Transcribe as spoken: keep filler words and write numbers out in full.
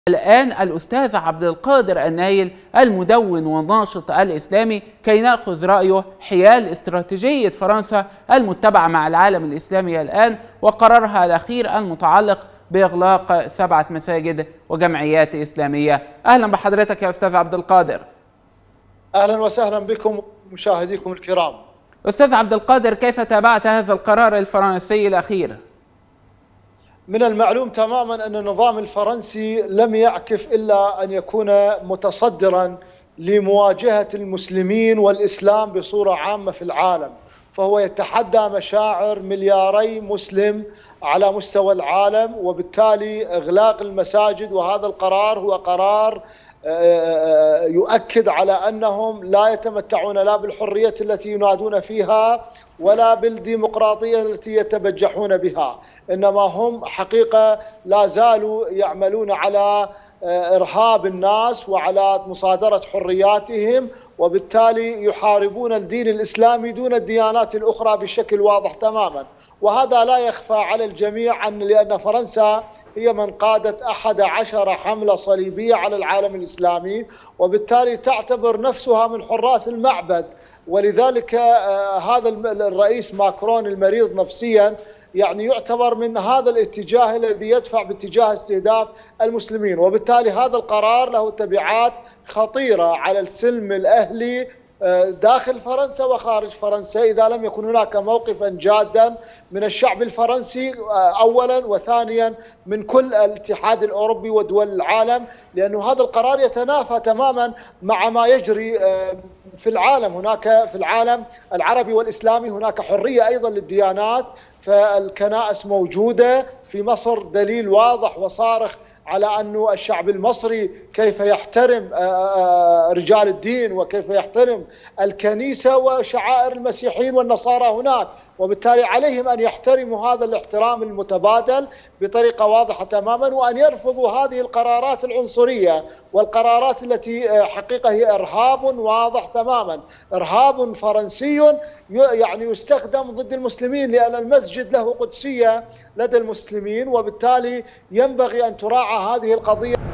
الآن الأستاذ عبد القادر النايل المدون والناشط الإسلامي كي نأخذ رأيه حيال استراتيجية فرنسا المتبعة مع العالم الإسلامي الآن وقرارها الأخير المتعلق بإغلاق سبعة مساجد وجمعيات إسلامية. أهلا بحضرتك يا أستاذ عبد القادر. أهلا وسهلا بكم مشاهديكم الكرام. أستاذ عبد القادر، كيف تابعت هذا القرار الفرنسي الأخير؟ من المعلوم تماما أن النظام الفرنسي لم يعكف إلا أن يكون متصدرا لمواجهة المسلمين والإسلام بصورة عامة في العالم، فهو يتحدى مشاعر ملياري مسلم على مستوى العالم، وبالتالي إغلاق المساجد وهذا القرار هو قرار يؤكد على أنهم لا يتمتعون لا بالحرية التي ينادون فيها ولا بالديمقراطية التي يتبجحون بها، إنما هم حقيقة لا زالوا يعملون على إرهاب الناس وعلى مصادرة حرياتهم، وبالتالي يحاربون الدين الإسلامي دون الديانات الأخرى بشكل واضح تماما. وهذا لا يخفى على الجميع أن لأن فرنسا هي من قادت أحد عشر حملة صليبية على العالم الإسلامي، وبالتالي تعتبر نفسها من حراس المعبد، ولذلك هذا الرئيس ماكرون المريض نفسيا يعني يعتبر من هذا الاتجاه الذي يدفع باتجاه استهداف المسلمين، وبالتالي هذا القرار له تبعات خطيرة على السلم الأهلي داخل فرنسا وخارج فرنسا إذا لم يكن هناك موقفا جادا من الشعب الفرنسي أولا، وثانيا من كل الاتحاد الأوروبي ودول العالم، لأن هذا القرار يتنافى تماما مع ما يجري في العالم. هناك في العالم العربي والإسلامي هناك حرية أيضا للديانات، فالكنائس موجودة في مصر، دليل واضح وصارخ على أن الشعب المصري كيف يحترم رجال الدين وكيف يحترم الكنيسة وشعائر المسيحيين والنصارى هناك، وبالتالي عليهم أن يحترموا هذا الاحترام المتبادل بطريقة واضحة تماما، وأن يرفضوا هذه القرارات العنصرية والقرارات التي حقيقة هي إرهاب واضح تماما، إرهاب فرنسي يعني يستخدم ضد المسلمين، لأن المسجد له قدسية لدى المسلمين، وبالتالي ينبغي أن تراعى هذه القضية.